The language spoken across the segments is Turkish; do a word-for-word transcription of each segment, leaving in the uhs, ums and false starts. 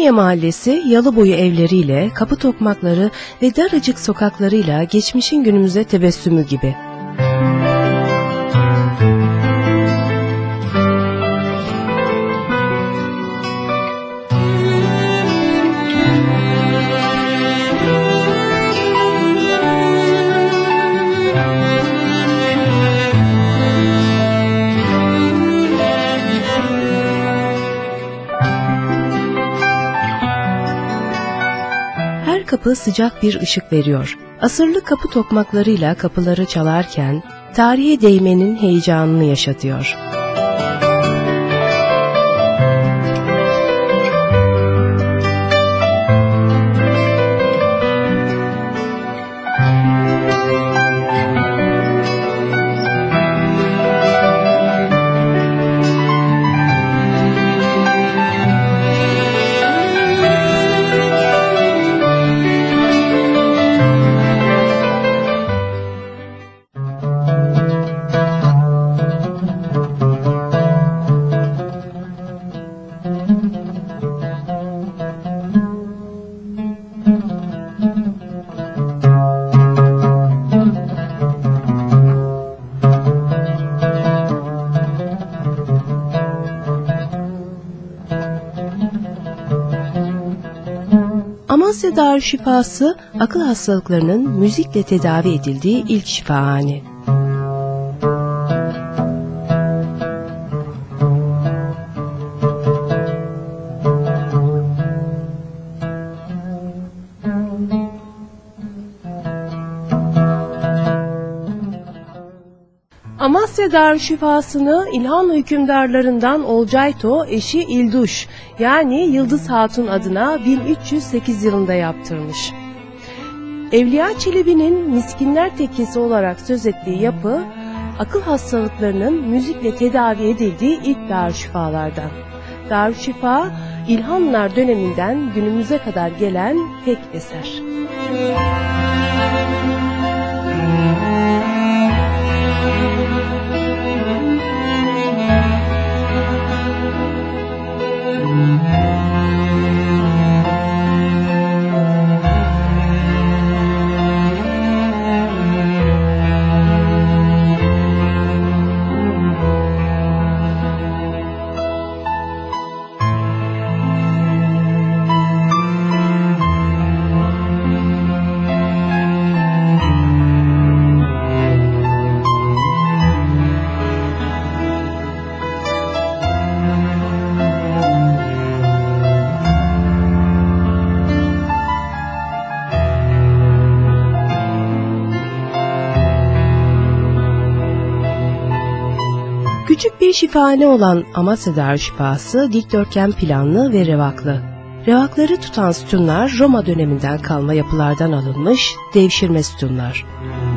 Ümraniye Mahallesi Yalıboyu evleriyle, kapı tokmakları ve daracık sokaklarıyla geçmişin günümüze tebessümü gibi. Her kapı sıcak bir ışık veriyor. Asırlı kapı tokmaklarıyla kapıları çalarken tarihe değmenin heyecanını yaşatıyor. Amasya Darüşşifası, akıl hastalıklarının müzikle tedavi edildiği ilk şifahane. Amasya Darüşşifası'nı İlhan hükümdarlarından Olcayto eşi İlduş yani Yıldız Hatun adına bin üç yüz sekiz yılında yaptırmış. Evliya Çelebi'nin Miskinler Tekkesi olarak söz ettiği yapı, akıl hastalıklarının müzikle tedavi edildiği ilk darüşşifalardan. Darüşşifa, İlhanlar döneminden günümüze kadar gelen tek eser. Küçük bir şifahane olan Amasya Darüşşifası dikdörtgen planlı ve revaklı. Revakları tutan sütunlar Roma döneminden kalma yapılardan alınmış devşirme sütunlar.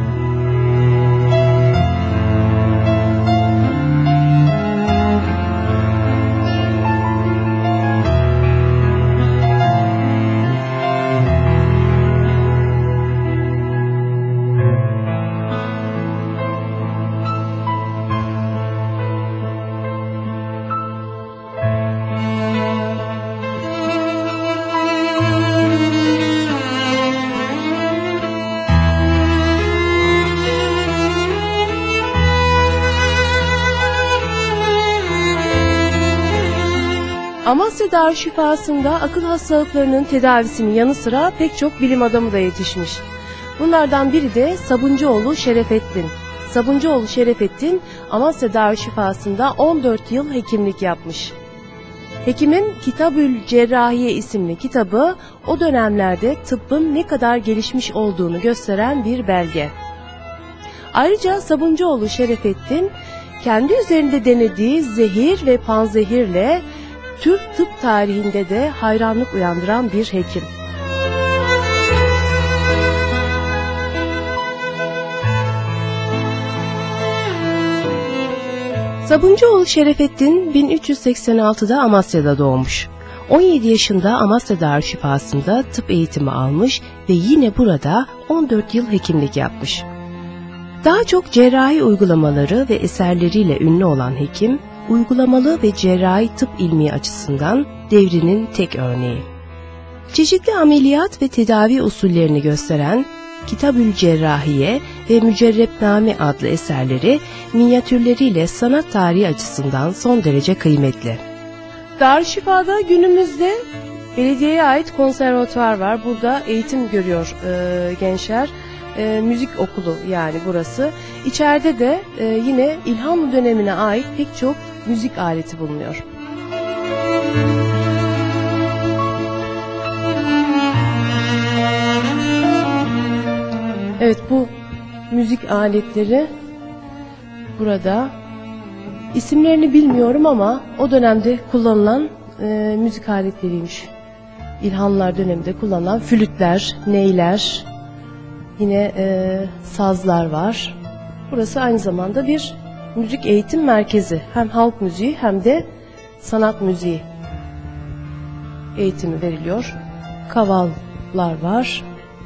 Amasya Darüşşifası'nda akıl hastalıklarının tedavisinin yanı sıra pek çok bilim adamı da yetişmiş. Bunlardan biri de Sabuncuoğlu Şerefettin. Sabuncuoğlu Şerefettin, Amasya Darüşşifası'nda on dört yıl hekimlik yapmış. Hekimin Kitabül Cerrahiye isimli kitabı, o dönemlerde tıbbın ne kadar gelişmiş olduğunu gösteren bir belge. Ayrıca Sabuncuoğlu Şerefettin, kendi üzerinde denediği zehir ve panzehirle Türk tıp tarihinde de hayranlık uyandıran bir hekim. Sabuncuoğlu Şerefettin bin üç yüz seksen altıda Amasya'da doğmuş. on yedi yaşında Amasya Darüşşifası'nda tıp eğitimi almış ve yine burada on dört yıl hekimlik yapmış. Daha çok cerrahi uygulamaları ve eserleriyle ünlü olan hekim, uygulamalı ve cerrahi tıp ilmi açısından devrinin tek örneği. Çeşitli ameliyat ve tedavi usullerini gösteren Kitab-ül Cerrahiye ve Mücerrebname adlı eserleri minyatürleriyle sanat tarihi açısından son derece kıymetli. Darüşşifa'da günümüzde belediyeye ait konservatuvar var. Burada eğitim görüyor e, gençler. E, müzik okulu yani burası. İçeride de e, yine İlhanlı dönemine ait pek çok müzik aleti bulunuyor. Evet, bu müzik aletleri burada. İsimlerini bilmiyorum ama o dönemde kullanılan e, müzik aletleriymiş. İlhanlılar döneminde kullanılan flütler, neyler, yine e, sazlar var. Burası aynı zamanda bir müzik eğitim merkezi. Hem halk müziği hem de sanat müziği eğitimi veriliyor. Kavallar var.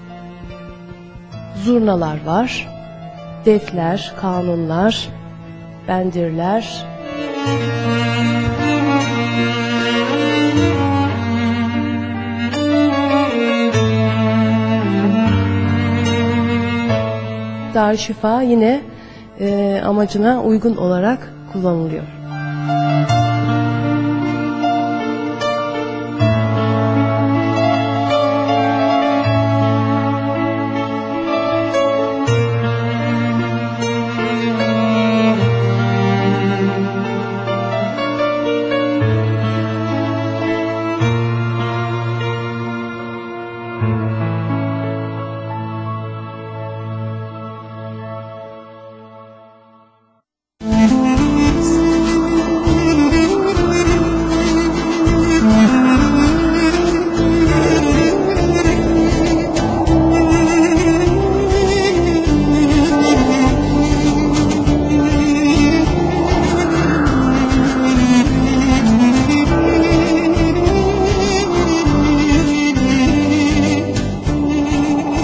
Zurnalar var. Defler, kanunlar, bendirler. Darüşşifa yine e, amacına uygun olarak kullanılıyor.